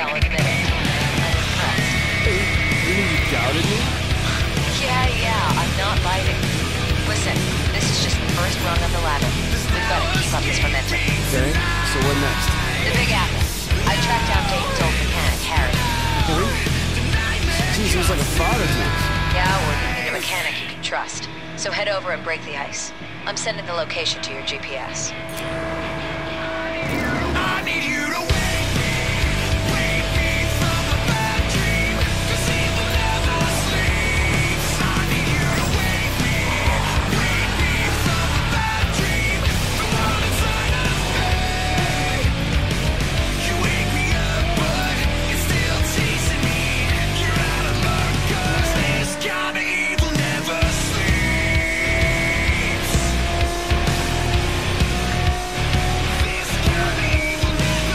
I'll admit it. I'm impressed. Hey, you mean you doubted me? Yeah, I'm not biting. Listen, this is just the first rung of the ladder. We've got to keep up this momentum. Okay, so what next? The Big Apple. I tracked down Dayton's old mechanic, Harry. Harry? Geez, he was like a father to me. Yeah, well, you need a mechanic you can trust. So head over and break the ice. I'm sending the location to your GPS. I need you to wake me from a bad dream, 'cause evil never sleeps. I need you to wake me from a bad dream, the one inside of me. You wake me up, but you're still chasing me. You're out of luck, 'cause this kind of evil never sleeps. This kind of evil never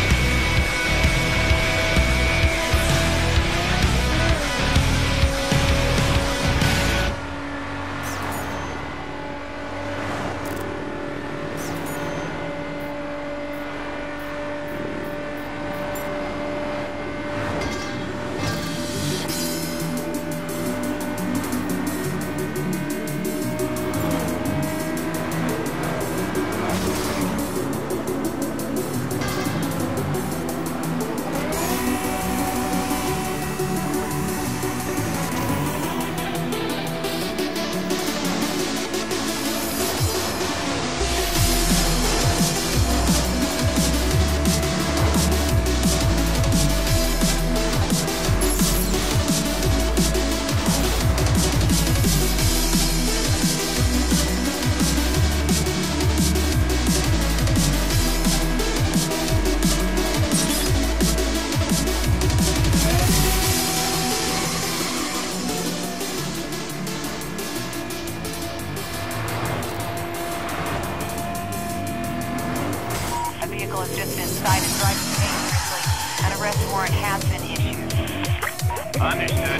A vehicle is just inside and driving dangerously. An arrest warrant has been issued. Understood.